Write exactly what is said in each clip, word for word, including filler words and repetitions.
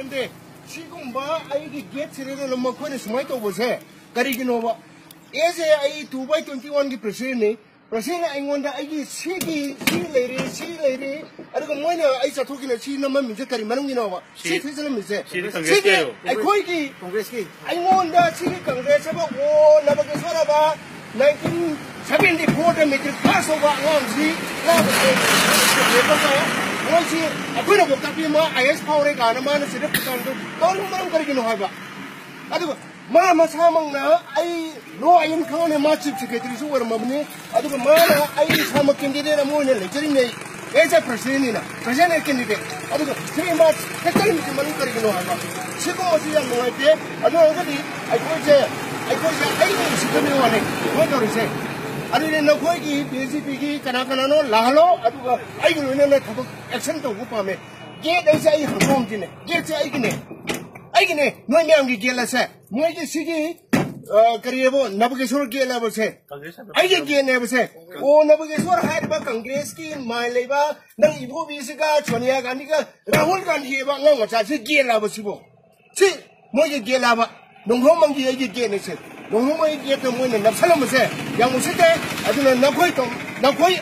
근데 지금 뭐 아이기 게트를 넘어 코는 스마이 또 보세. 가리기노 봐. 예세 아이 두바이 이십일 기 프레시네. 프레시네 아이원다 아이기 시기 시레리 시레리. 아리고 뭐냐 아이 사토기네 시 넘어 민제 가리 만웅이노 봐. 시 퇴선은 민제. 시기 아이 거기 콩그레스기. 아이원다 시기 강대에서 봐. 오 나밖에 살아봐. 나이킨 칠십사 미터 가서가 왕지 나밖에 예뻐서 뭐지? 아무나 못 잡히 뭐 아이에스 파워에 가는 마는 시대 부산도 떠는 마음 가리기는 하봐. 아두고 마마 사먹나 아이 로 아이는 강원에 마집 지게들이 수고를 먹니? 아두고 마나 아이 사먹 캔디데나 뭐냐 레저리네 에자 프레시니나 프레시네 캔디데 아두고 세이 마 색깔이 무슨 말인 가리기는 하봐. 지금 어디 양 뭐할 때 아두 어디 아이 거제 아이 거제 아이는 시커미 와네 뭐더리세 아니네 너 거기 비에스피기 까나까나노 라로 아두가 아이고 너네 타고 액션도 못 밤에 게다시 아이 항공지네 게지 아이기네 아이기네 너 명기 게라세 뭐지 시기 어 그리고 나보게 소를 게라보세 아이게 게네보세 오 나보게 소를 하이바 컨그레스키 마일레바 너 이보 비스가 조니아 간디가 라훌 간디가 너 자세 게라보시고 치 뭐지 게라바 농hom망기 얘기 게네세 농홈이 게도 뭐는 납살로면서 양무시대 아주는 나코이 또 나코이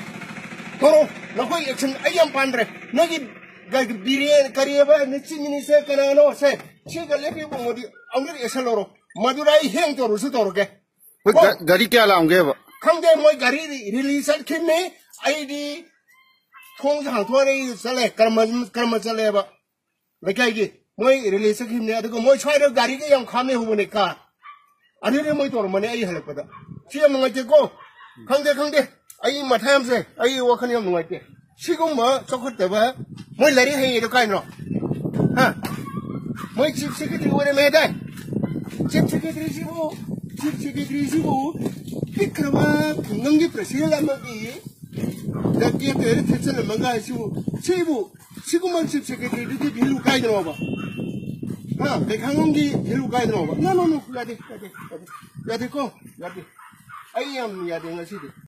도로 나코이 액션 아이엄 반드레 너기 그 비리에 가리에바 니치미니세 까나노 세 치가 레피 뭐디 아무리 에살로로 마두라이 행도로 스도로게 가리 क्या लाऊंगे वो 강대 뭐 가리 릴리스 켰네 아이디 통상 토레이 살레 कर्म कर्म 살레 봐 내가 이게 뭐 릴리스 켰네 아두고 뭐 차이로 가리게 양 감에 후보니까 아니래 뭐 또 얼마나 아이 할 거다. 지금 뭔가 찍고 강대 강대 아이 마타임세 아이 와칸이 없는 거 같대. 지금 뭐 저것 때봐 뭐 내리 해 이렇게 하노. 하. 뭐 집세계들이 오래 매다. 집세계들이 지고 집세계들이 지고 피크라마 건강기 프레시를 먹기. 내게 때를 대처를 뭔가 하시고 세부 지금만 집세계들이 이렇게 밀로 가이는 거 봐. हाँ देखाऊंगी ये रुका इधर होगा ना ना ना याद है याद है याद है याद है को याद है आई हम याद है ना सीधे